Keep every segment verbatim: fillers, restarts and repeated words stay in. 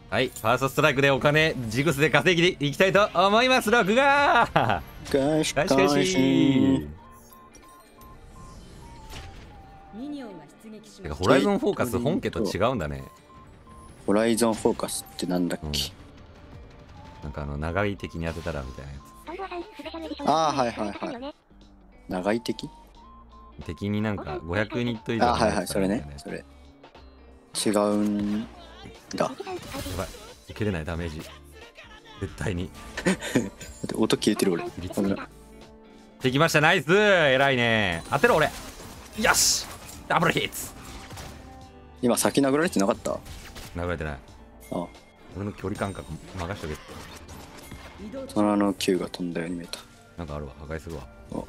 はい、ファーストストライクでお金ジグスで稼ぎでいきたいと思います。録画返し返し返返し。 ミニオンが出撃してかます。 ホライゾンフォーカス本家と違うんだね。 ホライゾンフォーカスってなんだっけ、 なんかあの長い敵に当てたらみたいなやああはいはいはい長い敵つ。敵になんかごひゃくニット以上ああはいはいそれみたいなやつ。 ねそれ違うんだ。 やばい、受けれないダメージ絶対に。 だって音消えてる俺。ごめんできました、ナイス、偉いね。当てろ俺。よし、ダブルヒッツ。 今先殴られてなかった？ 殴られてない。 あ俺の距離感覚任しとけって。 移動中虎の球が飛んだように見えた。 なんかあるわ、破壊するわ。 お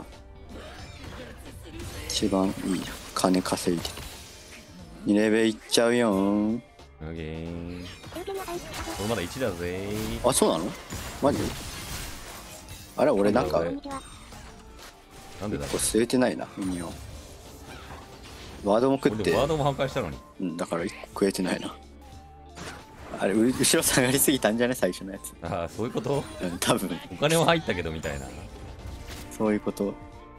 一番いい金稼いでにレベルいっちゃうよーん。 オッケー。俺まだいちだぜ。 あそうなのマジ？あれ俺なんかなんでだろこう据えてないなミニオン。ワードも食う。 って俺でもワードも破壊したのに。 うんだからいっこ食えてないな。あれう後ろ下がりすぎたんじゃね最初のやつ。 ああ、そういうこと。 うん多分お金は入ったけどみたいな。 そういうこと。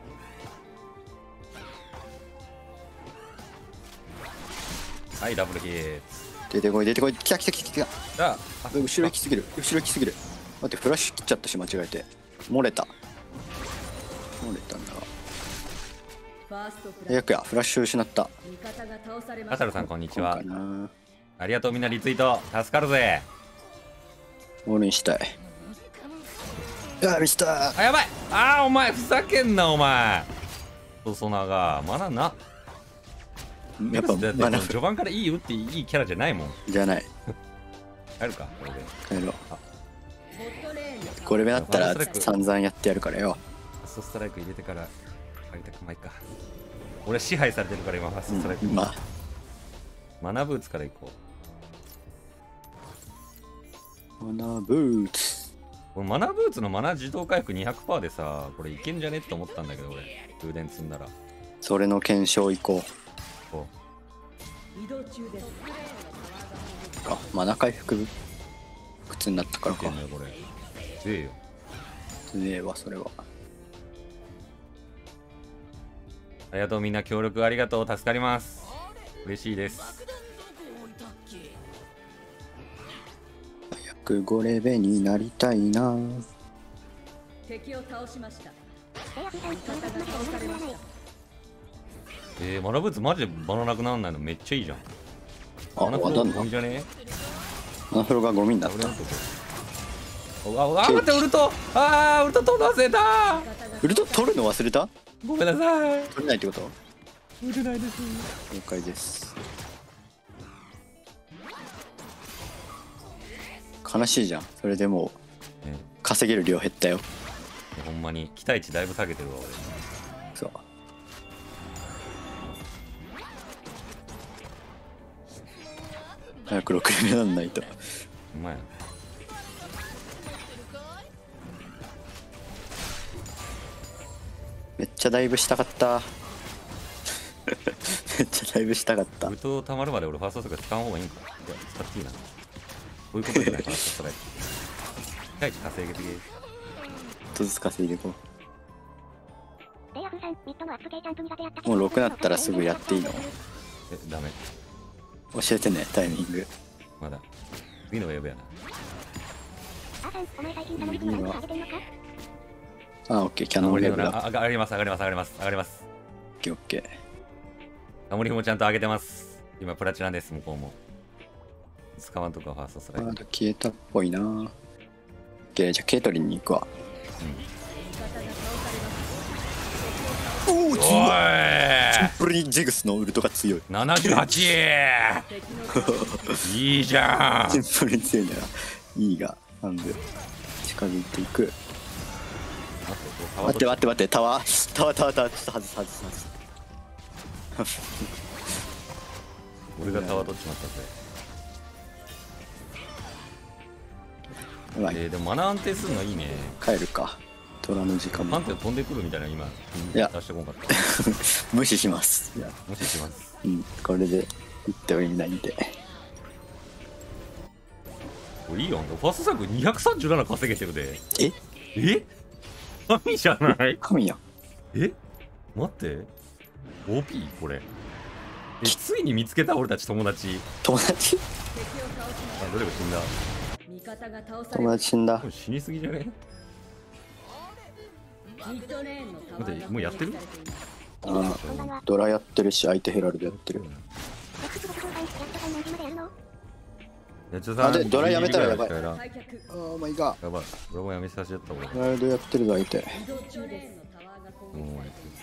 はい、ダブルヒッ出てこい出てこい。来た来た来た来た。 ツ。ああ、 後ろ行きすぎる後ろ行きすぎる。待ってフラッシュ切っちゃったし間違えて漏れた漏れたんだがファーストプラ早くやフラッシュ失った味方が倒されまアサルした。 さんこんにちはか。な。 ありがとう、みんなリツイート助かるぜ。 オールインしたい。あミスタあ、やばい。ああ、お前ふざけんなお前。ソソナがまだな。 ーやっぱだってマナ序盤からいい打っていいキャラじゃないもん。 じゃない入るかこれで。 帰ろう。 ボットレーンにこれ目だったらファーストストライク散々やってやるからよ。 ファーストストライク入れてから入りたくないか。俺支配されてるから今ファーストストライク、 うんまあマナブーツから行こマナブーツう。俺マナブーツのマナ自動回復 にひゃくパーセント でさ、これいけんじゃねって思ったんだけど俺充電積んだらそれの検証行ここ移動中です。 うか。マナ回復靴になったかうらか見てんのよこれ。強えよ。 ねえわそれは。 ありがとう、みんな協力ありがとう、助かります。嬉しいです。 早くごレベになりたいな。 敵を倒しました。味方が倒されました。 えー、マナブーツマジでマナなくなんないのめっちゃいいじゃん。 あマナフローわかんなゴミじゃねマナフロがゴミになった俺の。とこ。あ、あ、待って、ウルト。あー、ウルト飛ばせた。 ウルト取るの忘れた？ ごめんなさい。 取れないってこと？ 打てないです。 了解です。悲しいじゃん。それでもうね、 稼げる量減ったよ。 ほんまに期待値だいぶ下げてるわ俺。 そう。早くろくレベルなんないと。 うまいな。 めっちゃダイブしたかった。めっちゃダイブしたかったウ。ルト溜まるまで俺ファーストとか使う方がいいんか。いや、使っていいな。こういうことじゃないかな、それ。期待値稼げてけ。 ちょっとずつ稼いでいこう。もうろくなったらすぐやっていいの？ え、ダメ。 教えてね、タイミング。 まだ。次のウェブやな。 あ、オッケー、キャノンレベルだ。 あ、上がります、上がります、上がります、上がります。 オッケー、オッケー。 タモリもちゃんと上げてます。今プラチナです、向こうも。使わんとかファーストストライク。 まだ消えたっぽいな。オッケー、じゃあケイトリンに行くわ。おお、 お強い。 いシンプルにジグスのウルトが強い。 ななじゅうはち。いいじゃん。 シンプルに強いんだな。いいが、なんで近づいていく。待って待って待って、タワー、タワータワータワー、ちょっと外す外す外す。 俺がタワー取っちまったぜ。 うまい、 えー、でもマナ安定するのいいね。 帰るか。虎の時間もパンテ飛んでくるみたいな今いや出してこんかった。 無視します。いや、 無視します。 うん、これで言っても意味ないんで。 いいよ、ファーストサイクルにひゃくさんじゅうなな稼げてるで。 ええ神じゃない？ 神やん。 え待って。オーピー これ。え、ついに見つけた俺たち友達。 友達敵を倒しましあ、どれか死んだ。 た。味方が倒され友まし達死んだで。も死にすぎじゃね？ た。ミッドレーンのタワ待ってーがもうやってる攻撃されていますあードラやってるし、相手ヘラルドやってる。 やっちゃさんあでドラやめたらやばいギリギリぐら開脚。 あーマイガー。 やばい。俺もやめさせちゃった俺。 ヘラルドやってるぞ、相手。 移動中です。タワーが攻もう撃されています。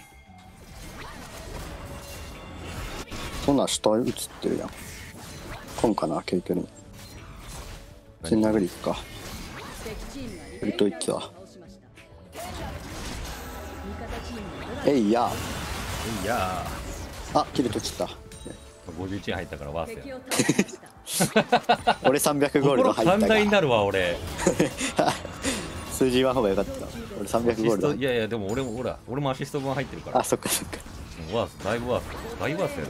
そんなん下映ってるやん。コンかな、軽距離。全殴りいくか。 敵チームがウルトいったわ倒しました。味方チームがドラえいやいやあ、キルとちった。 ーごじゅういちえん入ったからワースや。 敵を倒しました。 俺さんびゃくゴールド入心寛ったが。 大になるわ俺。 数字は方がよかった。俺さんびゃくアシストゴールド入っいやいやでも俺もほら俺もアシスト分入ってるかた。 ら。 あ、そっかそっか。 ワースだいぶワースだいぶワースやる。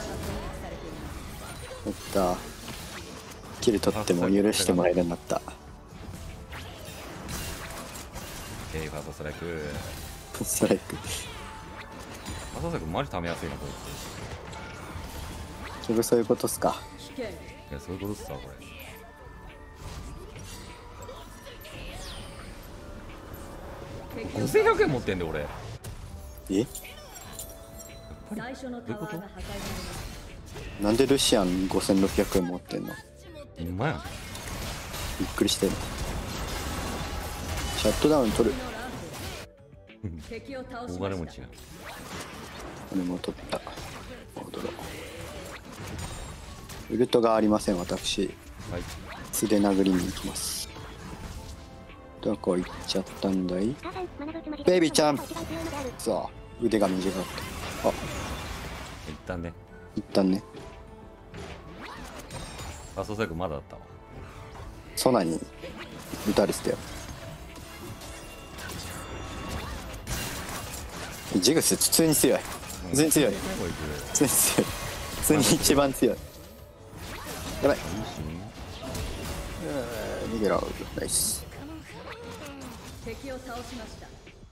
やった。キル取っても許してもらえるようになった。 えー、ファーストストライク。フストライク。 ァーストストライクマジ溜めやすいなこい結局そういうことっすか。 危険。 つ。いやそういうことっすわこれ。 敵をごせんひゃくえん持ってんで俺。 え最初のタワーが破壊されました。 なんでルシアンごせんろっぴゃくえん持ってんの？ ほんまやん。 びっくりしてる。シャットダウン取る。 次のラウンド敵を倒し大ました。 金持ちや。 俺も取った。戻ろう。ウルトがありません、私。 はい。 素で殴りに行きます。どこ行っちゃったんだい？ベイビーちゃん。さあ、腕が短かった。あ、 一旦ね。 一旦ね。 ファーストストライクまだだったわ。 ソナに打たれてたよ。ジグス普通に強い。普通に強い。 こいつ。 普通に強い。普通に一番強い。やばい。 いいし逃げろ。ナイス。 敵を倒しました。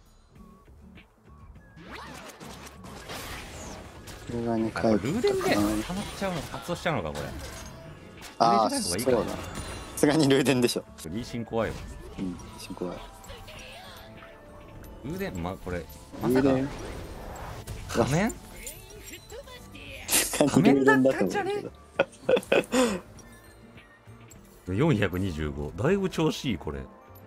これがにあかいルーレンでかな。 溜まっちゃうの発動しちゃうのかこれ。 ああ、 ルーそうレンじゃない方がいいかだ。さすがにルーデンでしょ。 リーシン怖いわ。 うん、進行は。 ルーデンまこれまさかルーデン。 仮面？ 仮面だったんだけど。 よんひゃくにじゅうごだいぶ調子いいこれ。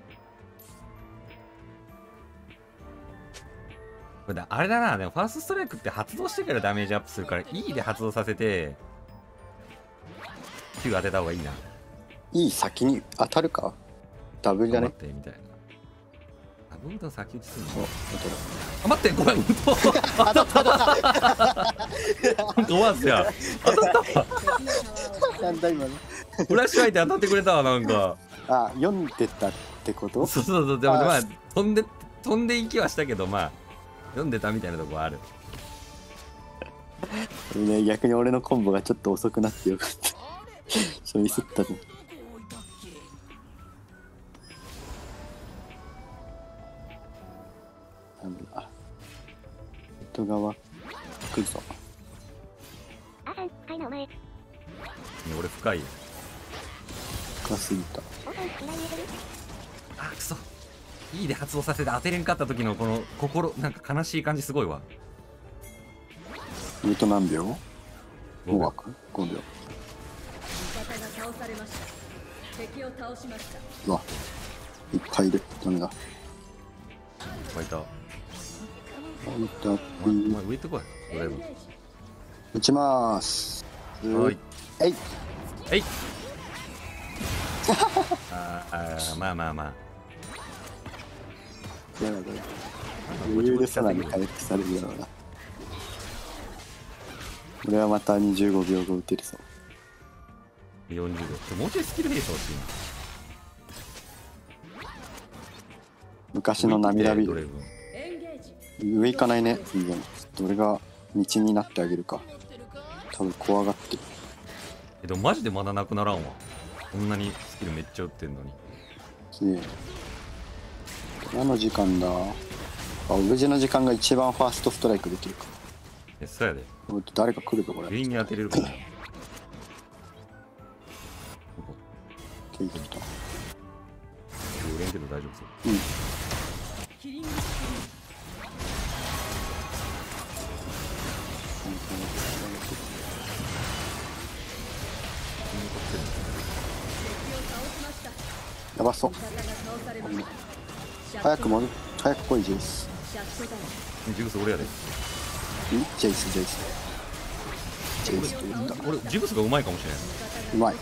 これだあれだなでもファーストストライクって発動してからダメージアップするから E で発動させて Q 当てた方がいいな。 いい先に当たるか。ダブルじゃね。 待ってみたいな。あブード先打ちするの。 お、当たる。 あ待ってごめんウッド当たったなんかワースや当たったわ。 なんだ今の。 フラッシュ相手当たってくれたわなんか。 あ、読んでたってことそうそうそうでもあまあ飛んで飛んでいきはしたけどまあ読んでたみたいなとこはある。 ね、逆に俺のコンボがちょっと遅くなってよかった。ちょミスったね。なんだ。外側来るぞ。 あさん、はいなお前。 俺深いよ。 深すぎた。 おさん、未来見えてる？ あくそ E で発動させて当てれんかった時のこの心なんか悲しい感じすごいわ。 ウルト何秒？ご枠？ごびょう。 味方が倒されました。敵を倒しました。 うわ、いっぱいいる。ダメだ。 湧いた。 置いたお前お前浮いてこいドライブ。 打ちまーす。 はいえい。 えいあーあーまあまあまあやだやだ。余裕でさらに回復されるような。俺はまたにじゅうごびょうご打てるぞ。 よんじゅうびょうもうちょいスキルベース欲しいな。 昔の涙火ドレイブンエンゲージ。 上行かないね。全然ちょっと俺が道になってあげるか。多分怖がってる。 えでもマジでまだなくならんわ。 こんなにスキルめっちゃ打ってんのに。 すげえ。何の時間だ。あ、オブジェの時間が一番ファーストストライクできるか。 え、そうやで。 おっと誰か来るぞこれ。 全員に当てれるかな。 ケイト来た。 売れんけど大丈夫そう。 うん。 キリングやばそう。 味方が倒されました早く戻る。早く来いジェイス。 シャットダウンジグス俺やで。 んジェイスジェイス。ジェイスと言うんだ。 俺ジグスがうまいかもしれない。 うまい。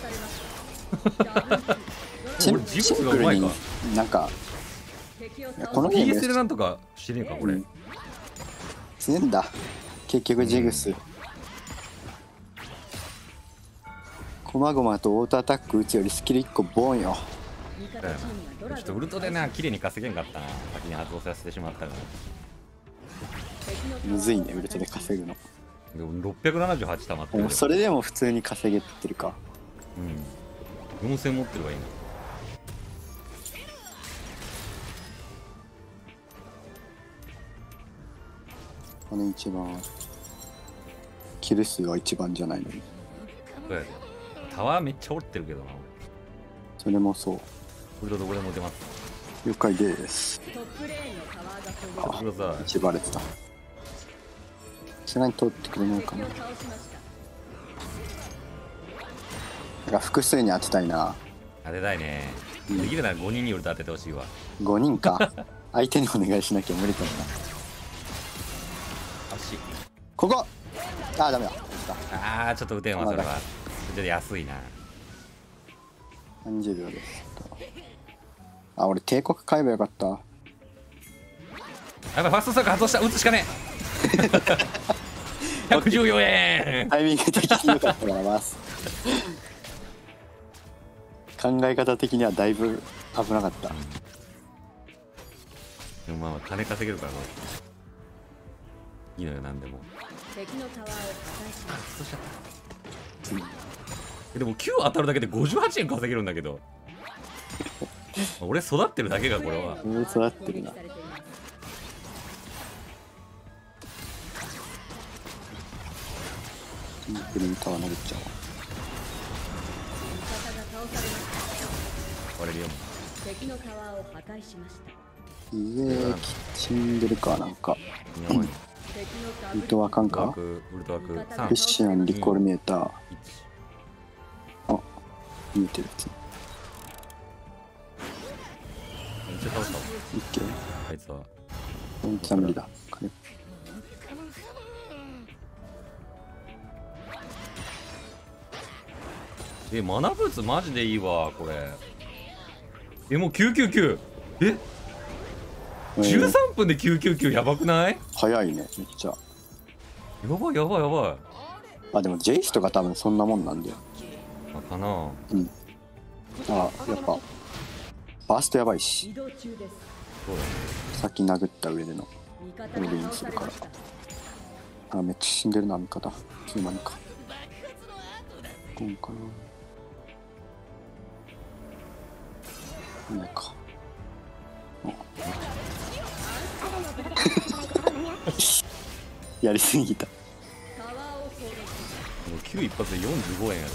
シン俺ジグシンスがうまいかプルになんか敵をいやこのゲーピーエスムでなんとかしてねえかこれ。 うん強いんだ。結局ジグス。こまごまとオートアタック打つよりスキルいっこボンよ。 味方だよチームがドな。ちょっとラゴンウルトでな綺麗に稼げんかったな。先に発動させてしまったから。 敵のタワーをむずいねウルトで稼ぐの。 でもろっぴゃくななじゅうはち溜まってるよ。 でもそれでも普通に稼げてるか。 うん。よんせん持ってるわ今。 あの一番キル数は一番じゃないのに。 そうやで。タワーめっちゃ折ってるけどなそれもそう。 俺。ウルトどこでも出ます。 了解です。 トップレーンのタワーが攻撃これさ、 一バレてた。さすがに通ってくれないかな。 敵を倒しましたなんか複数に当てたいな。 当てたいね。できるならごにんにウルト当ててほしいわ。 ごにんか。相手にお願いしなきゃ無理かもな。 足。 ここあーダメだ。 あーちょっと打てんわそれは。ちょっと安いな。 さんじゅうびょうです。あ、俺帝国買えばよかった。 やばいファーストスターク発動した。打つしかねえ。ひゃくじゅうよえん。 タイミング的に良かったからます考え方的にはだいぶ危なかった。 でもまあ金稼げるからこれ。いいのよなんでも。 敵のタワーを破壊します発動しちゃった。えでもきゅう当たるだけでごじゅうはちえん稼げるんだけど。俺育ってるだけがこれは。 うん育ってるな。 攻撃されていますシンプルにタワー投げちゃおう。 味方が倒されました割れるよ。 敵のタワーを破壊しました家死んでるかなんか。 やばい。 敵のダウルトはあかんウルトワーか。 クウルトワークさんフィッシュアンリコールメーター。 いち。 見えてるやつ。 めっちゃ倒したわいっけあいつは。 こいつは無理だ。金えマナブーツマジでいいわこれ。えもうきゅうきゅうきゅう。ええーじゅうさんぷんできゅうきゅうきゅうやばくない？ 早いねめっちゃ。 やばいやばいやばい。 あでもジェイスとか多分そんなもんなんだよ。 あかな。 うんあやっぱバーストやばいし移動中ですそうだね。 さっき殴った上での味方が倒されましたあめっちゃ死んでるな味方。いつの間にかこんかな。なんかやりすぎた。 タワーを攻撃もうきゅう一発でよんじゅうごえんやで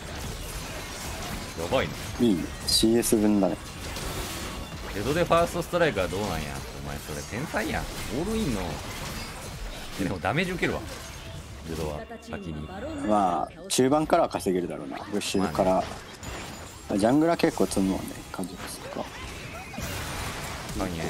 今。やばいね。 いいね シーエス 分だね。 江戸でファーストストライクはどうなんや。お前それ天才やん。オールインの。えでもダメージ受けるわ。江戸は先に。 まあ中盤からは稼げるだろうな。ブッシュから、ジャングラ結構積むもんね。カジクスとかなんや。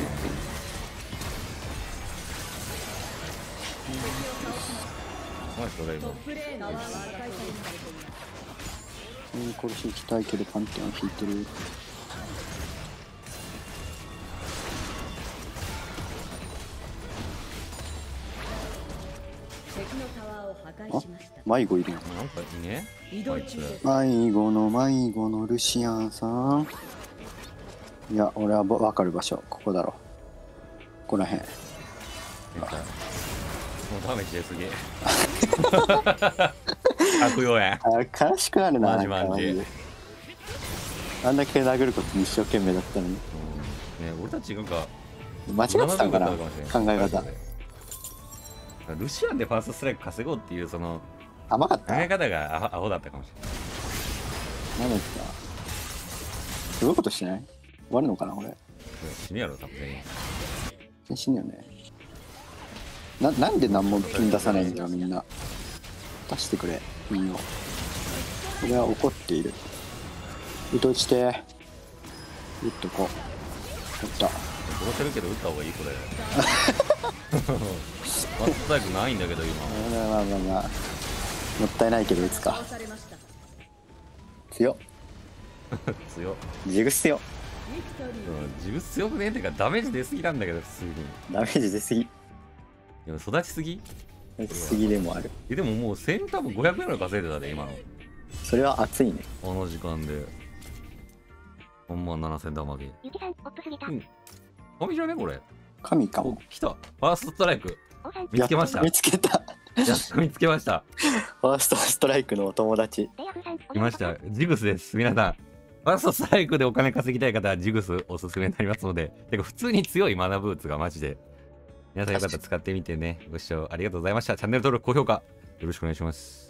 お前それ今。 トップレーンのタワーは破壊されていますうん殺し行きたいけどパンティアン引いてる。 敵のタワーを破壊しました迷子いるやん。 なんかいいね。 移動中です迷子の迷子のルシアンさん。いや俺は分かる場所ここだろ。ここらへん。 天才。もうダメージですげえ。悪用や。 あ悲しくなるな。 マジマジなんかマジであんだけ殴ることに一生懸命だったのに。 うんね、俺たちなんか間違ってたんかな、考え方。 ルシアンでファーストストライク稼ごうっていうその甘かった。 考え方がアホアホだったかもしれない。 なんだっけな。すごいことしない？終わるのかなこれ。 死ぬやろ多分全員。 死ぬよね。な、なんで何もピン出さないんだよみんな。出してくれ、ピンを。俺は怒っている。打と落ちて。打っとこう。打った。 殺せるけど打った方がいいこれ。ファーストストライクないんだけど今。 まあまあまあまあ。もったいないけど打つか。 倒されました。 強っ。 強っ。 ジグ強っ。 ビクトリー。 うん自分強くねえってかダメージ出すぎなんだけど普通に。 ダメージ出すぎ。 でも育ちすぎ出すぎでもある。 えでももうせん多分ごひゃくえんぐらい稼いでたで今の。 それは熱いね。 あの時間で。ほんまななせん玉げ。 ゆきさん、オップすぎた。 うん神じゃねこれ。お神かも。 来た。ファーストストライク。 おさん、 見つけました。 見つけた。 やっと見つけました。 ファーストストライクのお友達。 レイヤフーさん、 来ました。ジグスです。皆さん。ファーストストライクでお金稼ぎたい方はジグスおすすめになりますので。てか普通に強いマナブーツがマジで。皆さんよかったら使ってみてね。ご視聴ありがとうございました。チャンネル登録、高評価よろしくお願いします。